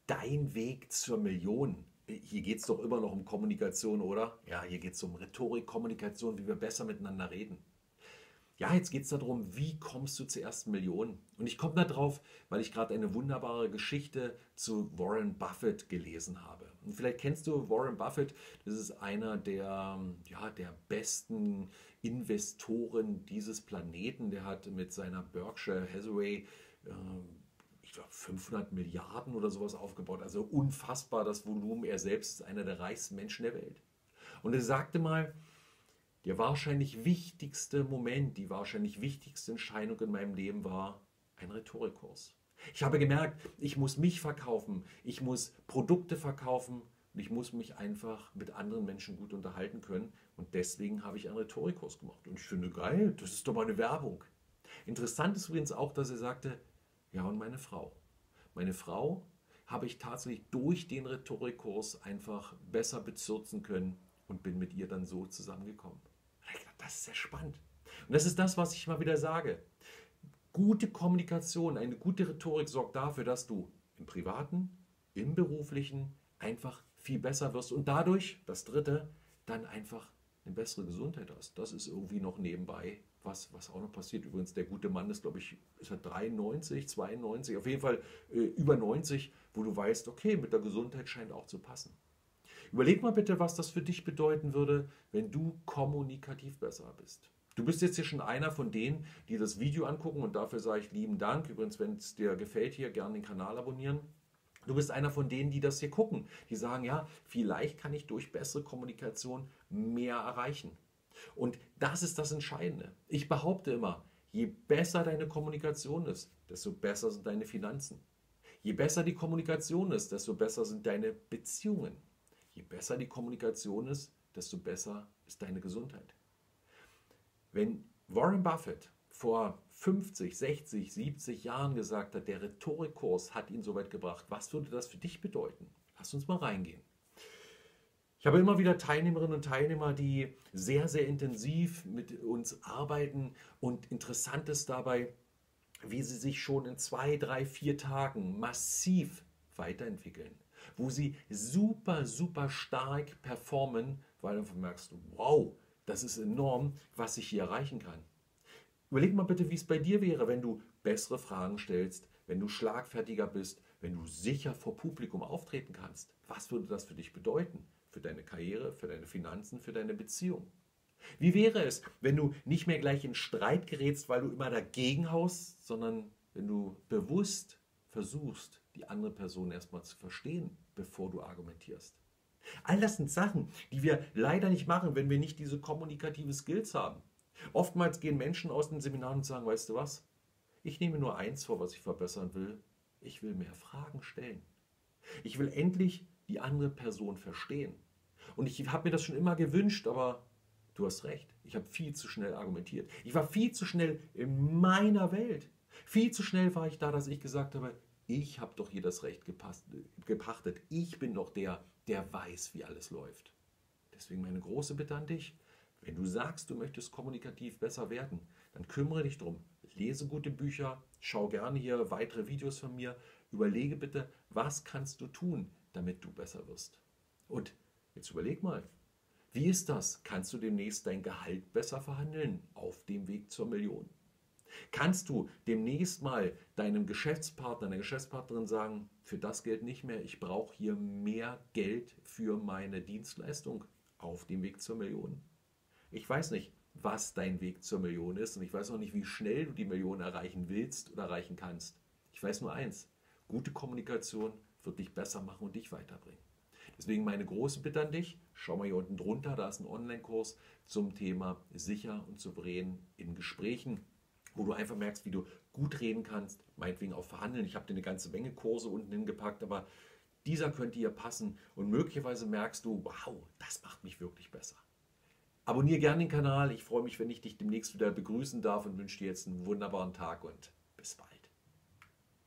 Dein Weg zur Million. Hier geht es doch immer noch um Kommunikation, oder? Ja, hier geht es um Rhetorik, Kommunikation, wie wir besser miteinander reden. Ja, jetzt geht es darum, wie kommst du zur ersten Million? Und ich komme da drauf, weil ich gerade eine wunderbare Geschichte zu Warren Buffett gelesen habe. Und vielleicht kennst du Warren Buffett, das ist einer der besten Investoren dieses Planeten. Der hat mit seiner Berkshire Hathaway, äh, ich glaube, 500 Milliarden oder sowas aufgebaut. Also unfassbar das Volumen. Er selbst ist einer der reichsten Menschen der Welt. Und er sagte mal, der wahrscheinlich wichtigste Moment, die wahrscheinlich wichtigste Entscheidung in meinem Leben war ein Rhetorikkurs. Ich habe gemerkt, ich muss mich verkaufen, ich muss Produkte verkaufen und ich muss mich einfach mit anderen Menschen gut unterhalten können. Und deswegen habe ich einen Rhetorikkurs gemacht. Und ich finde, geil, das ist doch mal eine Werbung. Interessant ist übrigens auch, dass er sagte, ja, und meine Frau. Meine Frau habe ich tatsächlich durch den Rhetorikkurs einfach besser bezirzen können und bin mit ihr dann so zusammengekommen. Das ist sehr spannend. Und das ist das, was ich mal wieder sage. Gute Kommunikation, eine gute Rhetorik sorgt dafür, dass du im Privaten, im Beruflichen einfach viel besser wirst und dadurch, das Dritte, dann einfach eine bessere Gesundheit hast. Das ist irgendwie noch nebenbei, was auch noch passiert. Übrigens, der gute Mann ist, glaube ich, ist er 93, 92, auf jeden Fall über 90, wo du weißt, okay, mit der Gesundheit scheint auch zu passen. Überleg mal bitte, was das für dich bedeuten würde, wenn du kommunikativ besser bist. Du bist jetzt hier schon einer von denen, die das Video angucken und dafür sage ich lieben Dank. Übrigens, wenn es dir gefällt hier, gerne den Kanal abonnieren. Du bist einer von denen, die das hier gucken, die sagen, ja, vielleicht kann ich durch bessere Kommunikation mehr erreichen. Und das ist das Entscheidende. Ich behaupte immer, je besser deine Kommunikation ist, desto besser sind deine Finanzen. Je besser die Kommunikation ist, desto besser sind deine Beziehungen. Je besser die Kommunikation ist, desto besser ist deine Gesundheit. Wenn Warren Buffett vor 50, 60, 70 Jahren gesagt hat, der Rhetorikkurs hat ihn so weit gebracht, was würde das für dich bedeuten? Lass uns mal reingehen. Ich habe immer wieder Teilnehmerinnen und Teilnehmer, die sehr, sehr intensiv mit uns arbeiten und interessant ist dabei, wie sie sich schon in 2, 3, 4 Tagen massiv weiterentwickeln, wo sie super, super stark performen, weil du merkst, wow, das ist enorm, was ich hier erreichen kann. Überleg mal bitte, wie es bei dir wäre, wenn du bessere Fragen stellst, wenn du schlagfertiger bist, wenn du sicher vor Publikum auftreten kannst. Was würde das für dich bedeuten? Für deine Karriere, für deine Finanzen, für deine Beziehung? Wie wäre es, wenn du nicht mehr gleich in Streit gerätst, weil du immer dagegen haust, sondern wenn du bewusst versuchst, die andere Person erstmal zu verstehen, bevor du argumentierst? All das sind Sachen, die wir leider nicht machen, wenn wir nicht diese kommunikative Skills haben. Oftmals gehen Menschen aus den Seminaren und sagen, weißt du was, ich nehme nur eins vor, was ich verbessern will. Ich will mehr Fragen stellen. Ich will endlich die andere Person verstehen. Und ich habe mir das schon immer gewünscht, aber du hast recht, ich habe viel zu schnell argumentiert. Ich war viel zu schnell in meiner Welt. Viel zu schnell war ich da, dass ich gesagt habe, ich habe doch hier das Recht gepachtet. Ich bin doch der weiß, wie alles läuft. Deswegen meine große Bitte an dich, wenn du sagst, du möchtest kommunikativ besser werden, dann kümmere dich drum. Lese gute Bücher, schau gerne hier weitere Videos von mir. Überlege bitte, was kannst du tun, damit du besser wirst. Und jetzt überleg mal, wie ist das? Kannst du demnächst dein Gehalt besser verhandeln auf dem Weg zur Million? Kannst du demnächst mal deinem Geschäftspartner, deiner Geschäftspartnerin sagen, für das Geld nicht mehr, ich brauche hier mehr Geld für meine Dienstleistung auf dem Weg zur Million? Ich weiß nicht, was dein Weg zur Million ist und ich weiß auch nicht, wie schnell du die Million erreichen willst oder erreichen kannst. Ich weiß nur eins, gute Kommunikation wird dich besser machen und dich weiterbringen. Deswegen meine große Bitte an dich, schau mal hier unten drunter, da ist ein Online-Kurs zum Thema sicher und souverän in Gesprächen, wo du einfach merkst, wie du gut reden kannst, meinetwegen auch verhandeln. Ich habe dir eine ganze Menge Kurse unten hingepackt, aber dieser könnte hier passen und möglicherweise merkst du, wow, das macht mich wirklich besser. Abonniere gerne den Kanal, ich freue mich, wenn ich dich demnächst wieder begrüßen darf und wünsche dir jetzt einen wunderbaren Tag und